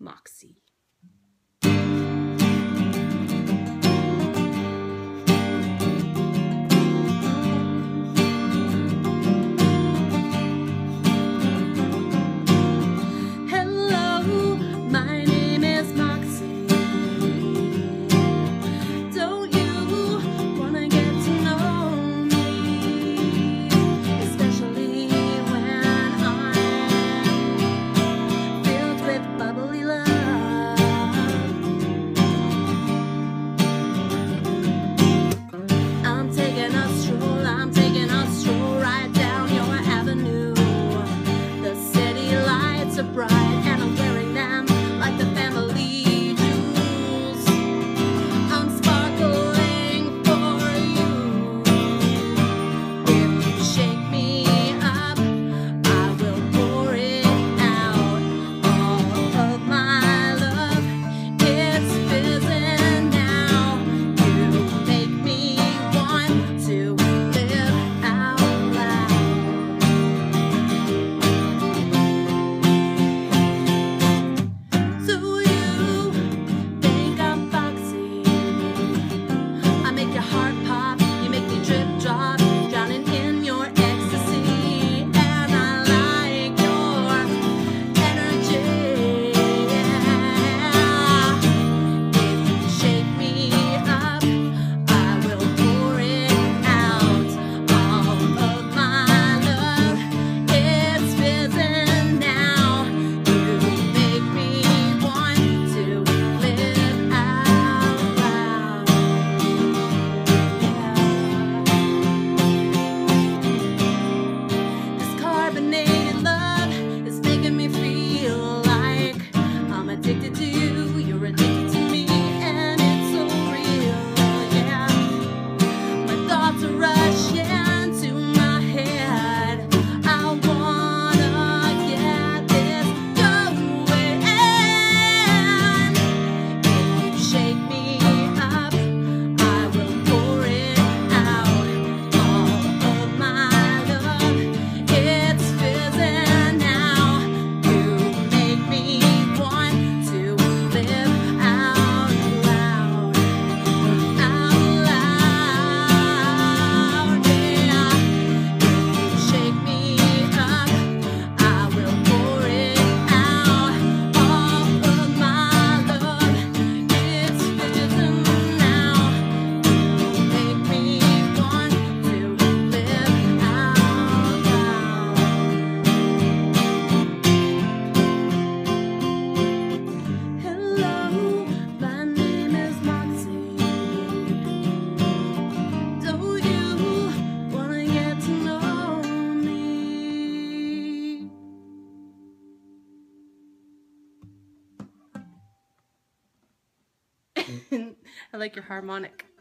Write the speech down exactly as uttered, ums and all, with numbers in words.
Moxie. Addicted to you, you're addicted to me, and it's so real, yeah. My thoughts are rushing to my head. I wanna get this going. If you shake me up, I will pour it out. All of my love, it's fizzing now. You make me want to live out loud, out loud, yeah. If you shake me up, I will pour it out. All of my love, it's fizzing now. You make me want to live out loud. Hello, my name is Moxie. Do you wanna get to know me? I like your harmonic.